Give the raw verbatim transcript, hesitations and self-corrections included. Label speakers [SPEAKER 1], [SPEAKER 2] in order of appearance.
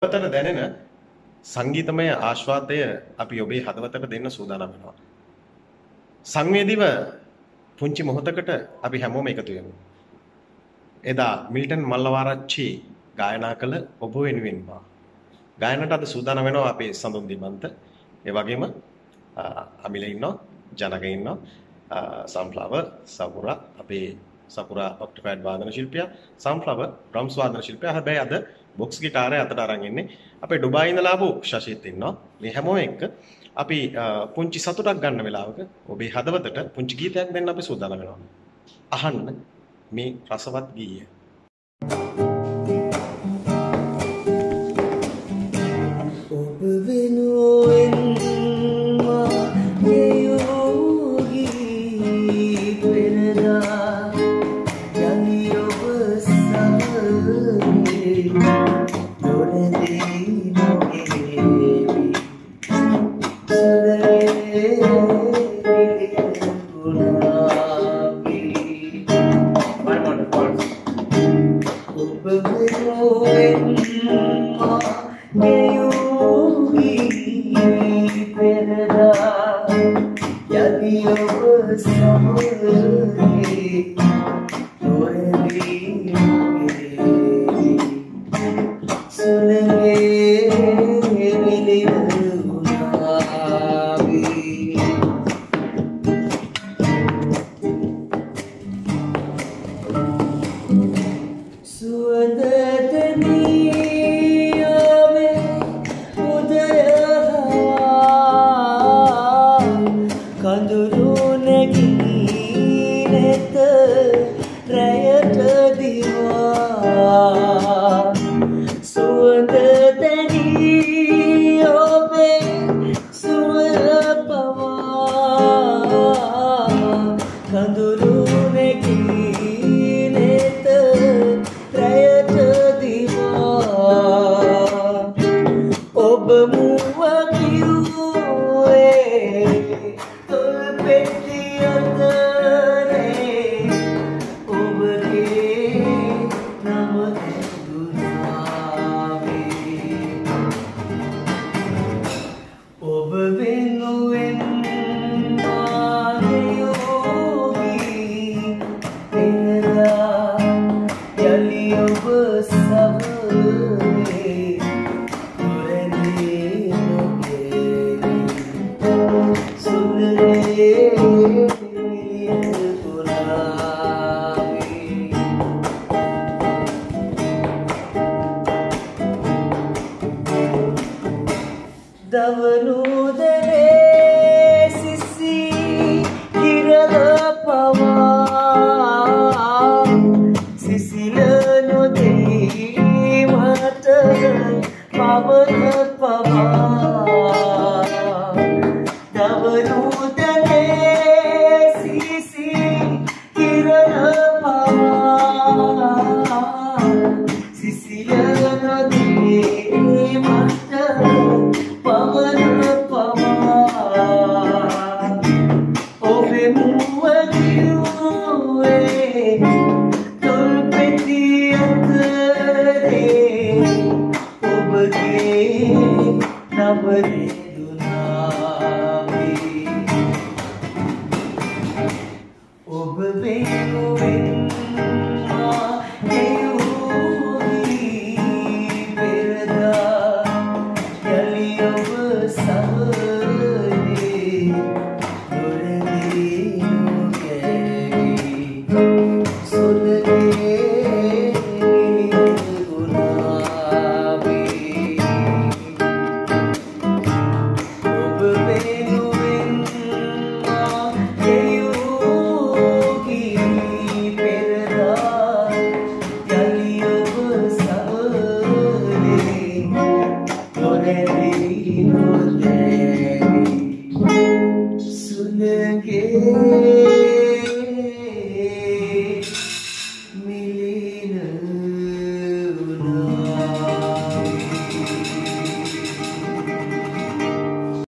[SPEAKER 1] ඔතන දැනෙන සංගීතමය ආස්වාදය අපි ඔබේ හදවතට දෙන්න සූදානම් වෙනවා. සංවේදීව පුංචි මොහොතකට අපි හැමෝම එකතු වෙමු. එදා මිල්ටන් මල්ලවාරච්චි ගායනා කළ ඔබ වෙනුවෙන් මා ගායනට අද සූදානම් වෙනවා අපේ සඳුන් දිමන්ත. ඒ වගේම අමිල ඉන්නවා, ජනක ඉන්නවා, සන්ෆ්ලවර්, සපුරා අපේ සපුරා ඔක්ටෝපෑඩ් වාදන ශිල්පියා, සන්ෆ්ලවර් ඩ්‍රම්ස් වාදන ශිල්පියා. හැබැයි අද බොක්ස් ගිටාරය අතට අරන් ඉන්නේ අපේ ඩුබායි ඉඳලා ආපු ශෂිත් ඉන්නවා. මේ හැමෝම එක්ක අපි පුංචි සතුටක් ගන්න වෙලාවක ඔබේ හදවතට පුංචි ගීතයක් දෙන්න අපි සූදානම් වෙනවා. අහන්න මේ රසවත් ගීය.
[SPEAKER 2] ඔබ වෙනුවෙන් මා යෝගී පෙරදා යලි ඔබ සමගේ නොරදී නොගේවි Sunage